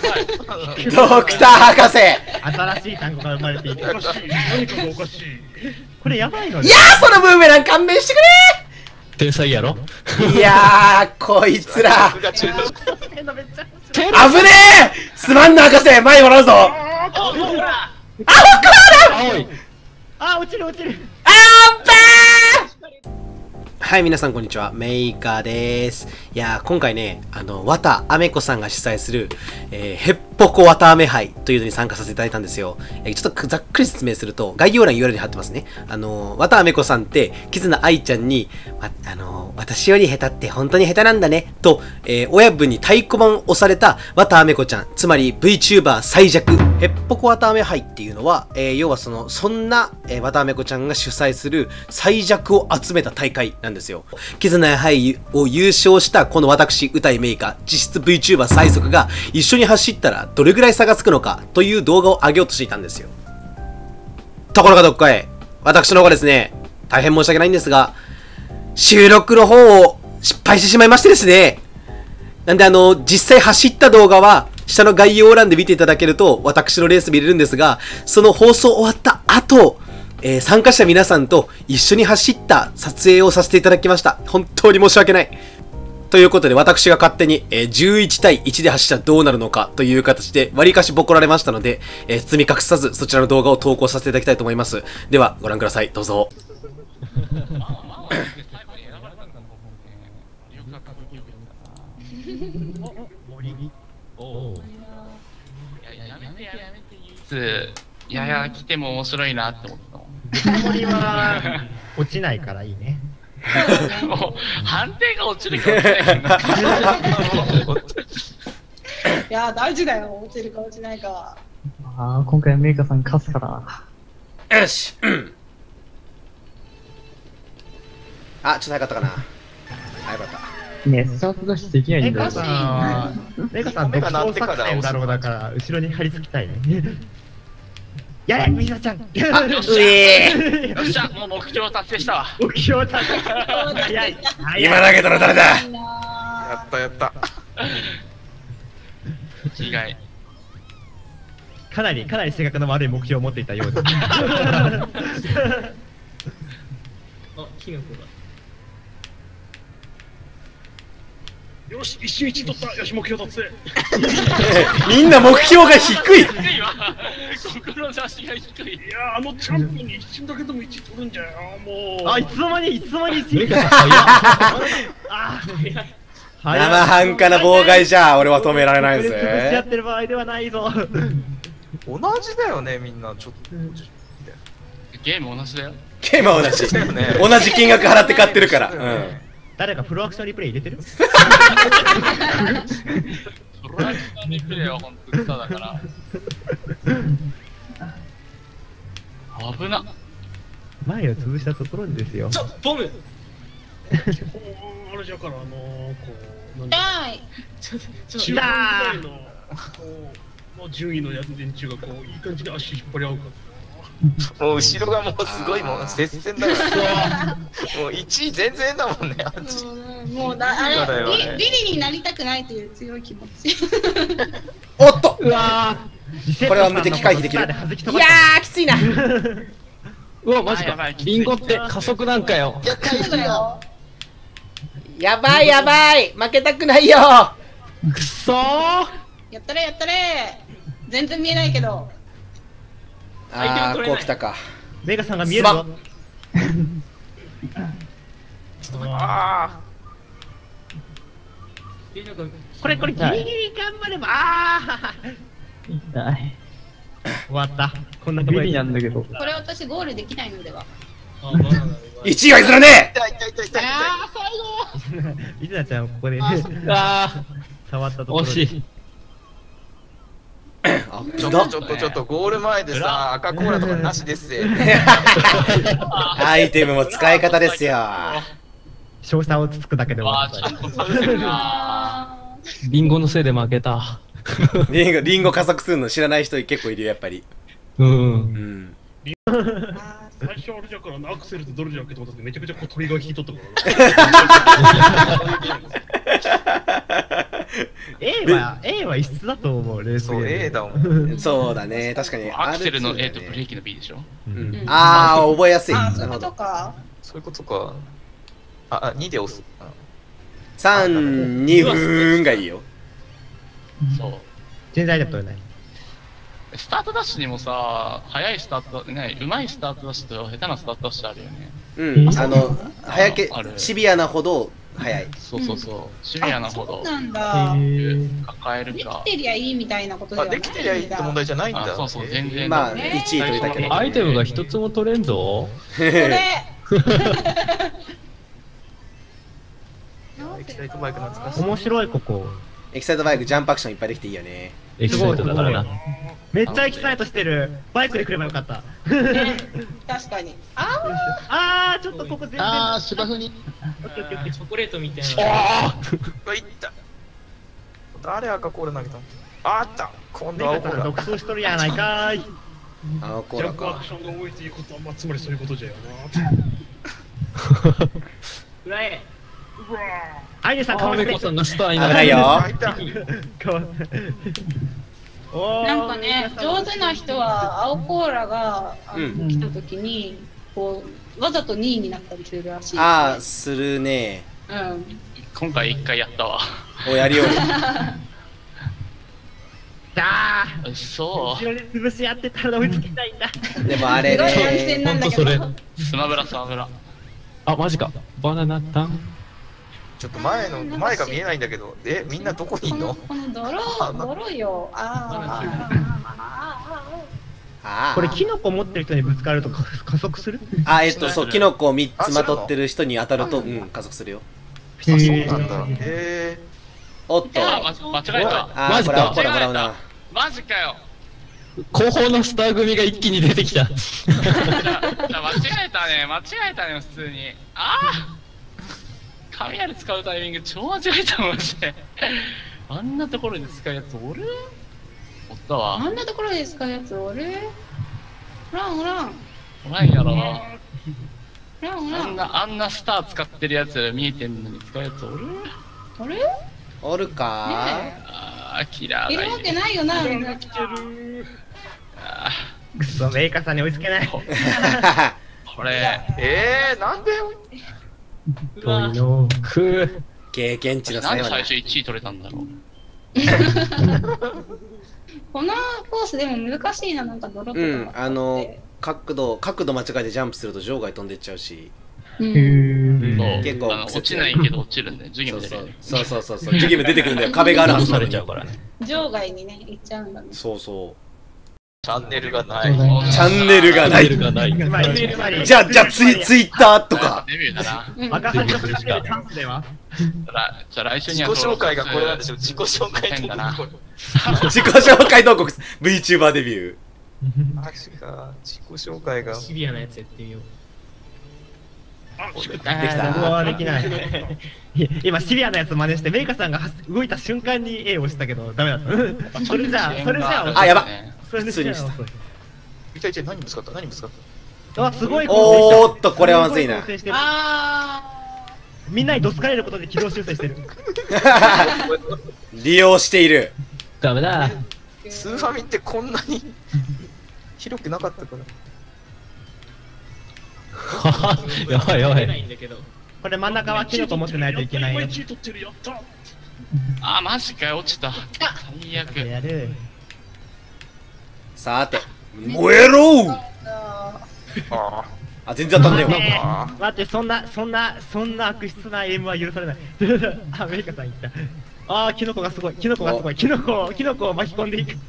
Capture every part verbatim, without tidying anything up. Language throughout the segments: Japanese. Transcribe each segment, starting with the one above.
ドクター博士。 新しい単語が生まれている。 おかしい。何かがおかしい。 これやばいのいやー、そのブーメラン勘弁してく天才やろ。 れ。いやー、こいつら僕が中毒。 危ねえ。すまんな博士、前もらうぞ。 あー、こうだ。 あ、こうだ。 おい。 あー、落ちる落ちる。 あーべー。はい、皆さんこんにちは、メイカーです。いやー、今回ね、あの、綿あめこさんが主催する、えー、へっぽこ綿あめ杯というのに参加させていただいたんですよ。えー、ちょっとざっくり説明すると、概要欄に ユーアールエル に貼ってますね。あのー、綿あめこさんって、キズナアイちゃんに、ま、あのー、私より下手って本当に下手なんだね、と、えー、親分に太鼓判を押された綿あめこちゃん、つまり VTuber 最弱、へっぽこ綿あめ杯っていうのは、えー、要はその、そんな、えー、綿あめこちゃんが主催する最弱を集めた大会なんですよ。キズナ杯を優勝したこの私、歌いメイカ、実質 VTuber 最速が一緒に走ったらどれぐらい差がつくのかという動画を上げようとしていたんですよ。ところがどっかへ、私の方がですね、大変申し訳ないんですが、収録の方を失敗してしまいましてですね。なんであの、実際走った動画は、下の概要欄で見ていただけると、私のレース見れるんですが、その放送終わった後、えー、参加者皆さんと一緒に走った撮影をさせていただきました。本当に申し訳ない。ということで、私が勝手に、えー、じゅういちたいいちで走ったらどうなるのかという形で、割かしボコられましたので、えー、包み隠さずそちらの動画を投稿させていただきたいと思います。では、ご覧ください。どうぞ。 いやいや、来ても面白いなって思ったもん。 森は落ちないからいいね。 もう判定が落ちるか落ちないか。 いやー大事だよ、落ちるか落ちないか。 ああ、今回メイカさん勝つから。 よし、うん、あ、ちょっと早かったかな。あ、よかった。 ねえ、スタートダッシュできないんだよ。 メイカさん、メイカさん、独走作戦だろうだから、後ろに張り付きたいね。やれ、みなちゃん。あ、うえよっしゃ、もう目標達成したわ。 目標達成。早い。 今投げたら誰だ。 やったやった。 違い。 かなり、かなり性格の悪い目標を持っていたようです。あ、キノコだ。 よし、一瞬一取った。よし、目標達成。 みんな目標が低い。 低いわ。志が低い。 いや、あのチャンピオンに一瞬だけでもいち取るんじゃよ、もう。 あ、いつの間に、いつの間に。 生半可な妨害じゃ、俺は止められないぜ。 やってる場合ではないぞ。 同じだよね、みんな。ちょっと。 ゲーム同じだよ。 ゲームは同じ。同じ金額払って買ってるから。うん。誰かフルアクションリプレイ入れてる？ フルアクションリプレイは本当に草だから。危な。 前を潰したところにですよ。 ちょ、ボム。あれじゃから、あのー、こう。なんだ。ちょ、ちょ、中盤ぐらいの。こう、順位のやつ連中が、こう、いい感じで足引っ張り合うか。 もう後ろがもうすごいもう接戦だよ。もういちい全然だもんね。 もうだあれリリになりたくないという強い気持ち。 おっと。 うわー。これは無敵回避できる。いやーきついな。 うわマジか。リンゴって加速なんかよ。 やったよ。 やばいやばい。負けたくないよ。 くそー。 やったれやったれ。全然見えないけど。 あー、こう来たか。 メガさんが見えるぞ。 ああ。 これこれギリギリ頑張れば、ああ。 痛い。 終わった。こんなとこビリなんだけど。 これ私ゴールできないのでは。 一位は譲らねえ。 痛い痛い痛い痛い。 ああ最後。 リズナちゃんここで。 ああ。 触ったところ。惜しい。 ちょっとちょっとちょっとゴール前でさ、赤コーラとかなしですぜ。 アイテムも使い方ですよ。 賞賛をつつくだけで終わった。 リンゴのせいで負けた。 リンゴ、リンゴ加速するの知らない人結構いるよ、やっぱり。 うん。うん。 最初あれじゃからアクセルとドルじゃんけと思ってめちゃくちゃこうトリガー引いとったから。 A は A は異質だと思う。レースそう A だもん。 そうだね、確かに。 アクセルの A とブレーキの B でしょ。 ああ、覚えやすい。 あ、そういうことか。 そういうことか。あ、あ、にで押す。 さん、にふんがいいよ。 そう。 全然だったよね。 スタートダッシュにもさ、速いスタートね、うまいスタートダッシュと下手なスタートダッシュあるよね。 うん、あの、早け、シビアなほど早い。 そうそうそう、シビアなほど。 そうなんだ。 抱えるか。 できてりゃいいみたいなことだよね。 できてりゃいいって問題じゃないんだ。 そうそう、全然。 まあ、いちい取れたけど。 アイテムが一つも取れんぞ。 これ。 エキサイトバイク懐かしい。 面白いここ。 エキサイトバイクジャンプアクションいっぱいできていいよね。 エキサイトだからな。 めっちゃエキサイトしてる。バイクで来ればよかった。 確かに。ああー、ちょっとここ全然。 あー、芝生に。 チョコレートみたいな。 ああいった。誰赤コーラ投げたの？あった。今度は青コーラ。 独走しとるやないかーい。 青コージャンプアラか。 クションが動いていいことは、まあ、つまりそういうことじゃよな。 裏へ。 アイネさん、かわいい。 さんがスターに危ないよ。 なんかね、上手な人は青コーラがあの来た時に、こうわざとにいになったりするらしい。 ああ、するね。 うん。 今回一回やったわ。 お、やるよ。 だー。そ後ろに潰し合ってたら追いつきたいんだ。 でもあれね。 ほんとそれ。 スマブラスマブラ。 あ、マジか。バナナタン。 ちょっと前の前が見えないんだけど、え、みんなどこにいんの？ この泥、泥よ。ああ。 これキノコ持ってる人にぶつかると加速する？ あ、えっと、そう、キノコをみっつまとってる人に当たると、うん、加速するよ。 そうなんだ。へえ。 おっと。 間違えた。 あ、これはこれもらうな。 マジかよ。 後方のスター組が一気に出てきた。 間違えたね、間違えたね、普通に。ああ雷使うタイミング超間違えたマジで。あんなところで使うやつおる？おったわ。 あんなところで使うやつおる？ほらんほらん。 おらんやろ。 ほらんほらん。 あんな、あんなスター使ってるやつ見えてんのに使うやつおる？ おる？ おるか？ ああ、キラーがいいるわけないよな、みんな。 くそ、メーカーさんに追いつけない。 これ。 えー、なんで？ 遠いのく経験値のなんで差最初いちい取れたんだろう。 このコースでも難しいな、なんか泥とか。 うん、あの、角度、角度間違えてジャンプすると場外飛んでっちゃうし。 そう、 結構落ちないけど落ちるんで、授業出る。 そうそうそうそう、授業出てくるんだよ。壁があるはずされちゃうからね。 場外にね、行っちゃうんだね。 そうそう。 チャンネルがない。 チャンネルがない。じゃあ、じゃあ、ツイ、ツイッターとか。 デビューだな。 赤羽のチャンスではじゃあ来週には自己紹介がこれなんでしょ。自己紹介だな。 自己紹介報告 VTuber デビュー。 あ、違う。自己紹介が。 シビアなやつやってみよう。 できた。 僕はできない。今シビアなやつ真似してメイカさんが動いた瞬間に A を押したけどダメだった。それじゃあそれじゃああ、やば。 それでじゃあ遅い。 いたいた、何ぶつかった？何ぶつかっあ、すごい。 おーっと、これはまずいな。 あみんなにどつかれることで軌道修正してる。 利用している。 ダメだ。 スーファミってこんなに広くなかったから。 やばいやばい。 これ真ん中はキノコ持ってないといけないよ。 あ、マジかよ、落ちた。最悪。 やる。 さて、燃えろー。 ああ、全然当たんねえわ。待って、そんな、そんな、そんな悪質なエイムは許されない。あ、メイカさん言った。あー、キノコがすごい、キノコがすごい、キノコを、キノコを巻き込んでいく。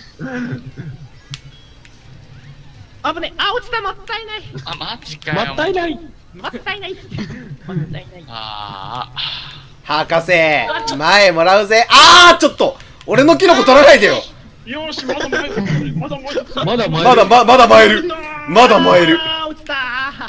あぶね、あ、落ちた、もったいない。 あ、マジかよ。 もったいない。 もったいない。もったいない。 ああ。博士、前もらうぜ。あー、ちょっと俺のキノコ取らないでよ。 よし、まだ前る。まだ前る。 まだ前まだ、まだ前る。まだ前る。 あー、落ちたー。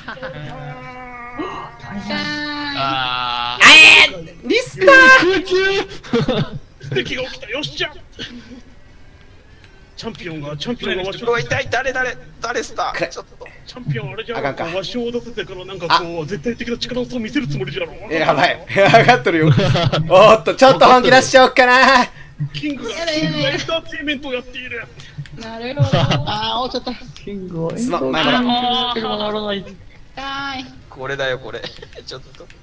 ああえー、リスター敵が起きた。よっしゃ。 チャンピオンがチャンピオンがわしうわ痛い誰誰誰スターちょっとチャンピオンあれじゃんあかんかわしを出せてからなんかこう絶対的な力を見せるつもりじゃろえやばい上がっとるよおっとちょっと本気出しちゃおっかなキングがキングがエンターテインメントをやっているなるほど。 あー、落ちちゃった。キングはすまん前からがならない。 はい。 これだよこれちょっと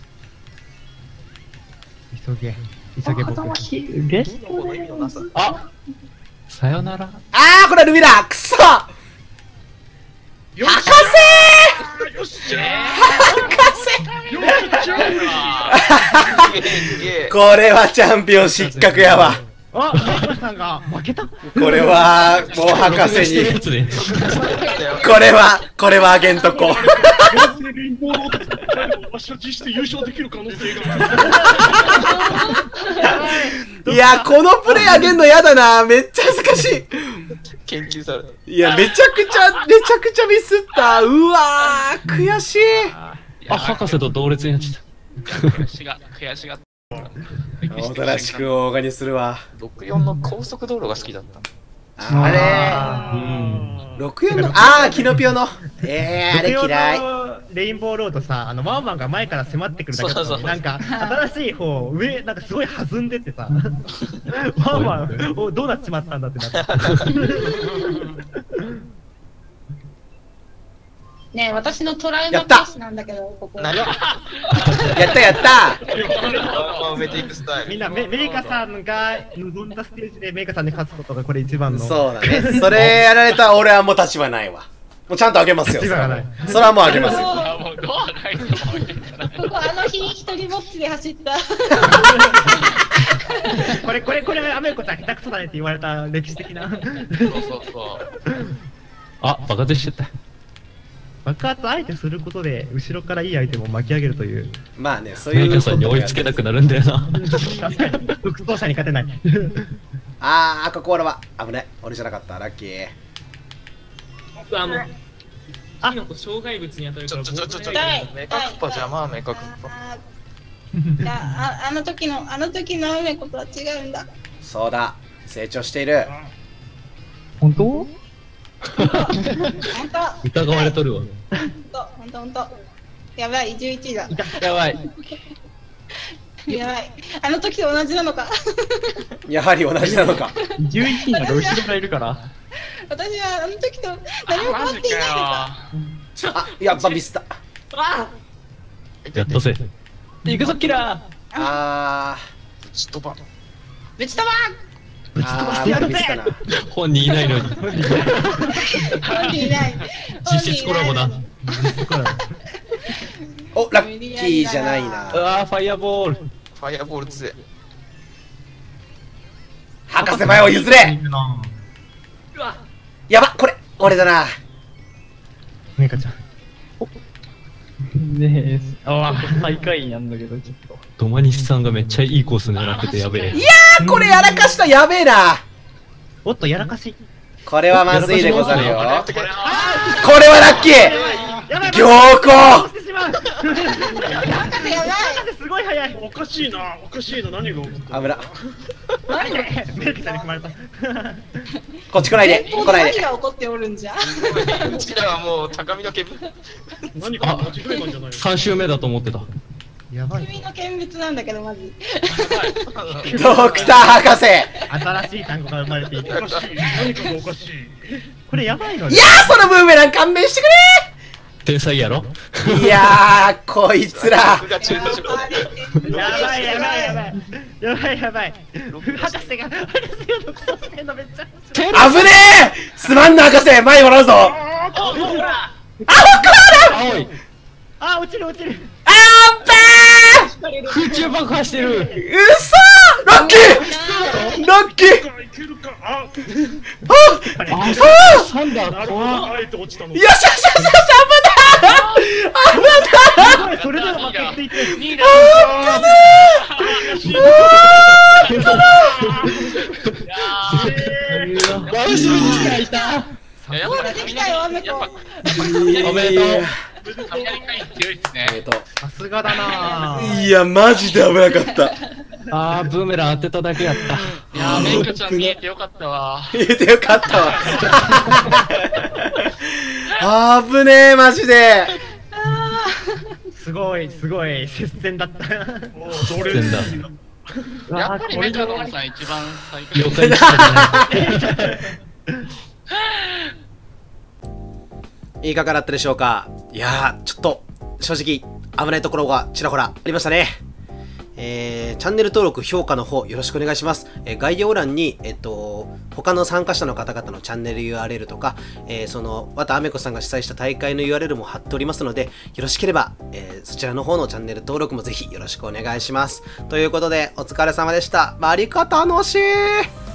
急げ急げ僕。 レスこの意味のなさあさよなら。 あーこれはルミだくそ博士よっしゃ博士よっしゃすげえこれはチャンピオン失格やわあ、メイカさんが負けた。 これはもう博士にやつね。 これはこれはあげんとこレインボーロードでわしは実質優勝できる可能性がいやこのプレイあげんのやだなめっちゃ恥ずかしい研究されたいやめちゃくちゃめちゃくちゃミスったうわー悔しいあ、博士と同列になっちゃっ悔しが悔しがったおとなしく大賀にするわろくよんの高速道路が好きだったあれた。うん。 ろくよんのああキノピオのえーあれ嫌いレインボーロードさ、あのワンワンが前から迫ってくるだけだったのに、なんか新しい方上なんかすごい弾んでてさ、ワンワンおどうなっちまったんだってなって。 ねえ、私のトラウマケースなんだけど、ここ。 何やったやった埋めていくスタイルみんなメメイカさんが望んだステージでメイカさんに勝つことがこれ一番の。 そうだねそれやられたら俺はもう立場ないわもうちゃんとあげますよ立場がないそれはもうあげますよあもうドアが開いてもここあの日一人ぼっちで走った。 これこれこれアメコちゃん下手くそだねって言われた歴史的な。 そうそうそうあ、爆発しちゃった。 爆発あえてすることで後ろからいいアイテムを巻き上げるという。 まあねそういうメイカさんに追いつけなくなるんだよな。 確かに副走者に勝てない。 あー赤コーラは危ない俺じゃなかったラッキーあの、あの障害物に当たるから。 ちょちょちょちょ痛いメカクッパ邪魔メカクッパあーいやああの時のあの時のアメコとは違うんだ。 そうだ成長している本当？ 本当。 疑われとるわ。 本当本当本当。やばいじゅういちいだ。 やばい。 やばい。あの時と同じなのか。 やはり同じなのかじゅういちいなら後ろがいるから。 私はあの時と何も変わっていないのか。 あやっぱミスったやっとせ。行くぞキラあぶち飛ばぶち飛ばーあーまたミスったなー。本人いないのに。 本人いない。 実質コラボだ。 おラッキーじゃないなうわー、ファイアボール。 ファイアボール強い博士前を譲れやばこれ俺だなメイカちゃん。 ねえ、ああ、最下位なんだけど、ちょっと。 ドマニスさんがめっちゃいいコース狙っててやべえ。 いやーこれやらかしたやべえなおっとやらかし。 これはまずいでござるよこれはこれはラッキー強行してしまう。すごい早い。 おかしいなおかしいな何が起こった危ななんでメイカちゃんに組まれた。 こっち来ないで前方来ないでで何が起こっておるんじゃ。 うちらはもう高みの煙何か間違えたんじゃないのさん周目だと思ってた。 やばい。 君の見物なんだけどマジ。 ドクター博士新しい単語が生まれていた。 おかしい何かがおかしいこれやばいのいやーそのブーメラン勘弁して天才やろ。 くれいやーこいつら僕が中途島やばいやばいやばいやばいやばい博士が博士が独走してんのめっちゃ危ねえすまんな博士前もらうぞあーほらあほ青い。 あ落ちる落ちるあーべ空中爆破してる。 ーうそーラッキーラッキーいけるかあああ、サンダなるほー怖っ。 どあえて落ちたのよしよしよしよし危ない危ないそれでも負けていってにいだ真後ろに来たいた。 やっぱできたよアメコ。 おめでとう。 雷回避強いっすね。 えっと、 さすがだなぁ。 いや、マジで危なかった。 あー、ブーメラン当てただけやった。 いやー、メイクちゃん見えてよかったわ。 見えてよかったわ。あぶねえ、マジで。 すごい、すごい、接戦だった。 おー、どれだ。 やっぱりメカドンさん一番最高。 了解でいかがだったでしょうか。いやー、ちょっと、正直、危ないところがちらほらありましたね。えー、チャンネル登録、評価の方よろしくお願いします。えー、概要欄に、えっと、他の参加者の方々のチャンネル ユーアールエル とか、えー、その、わたあめこさんが主催した大会の ユーアールエル も貼っておりますので、よろしければ、えー、そちらの方のチャンネル登録もぜひよろしくお願いします。ということで、お疲れ様でした。バリカ楽しい。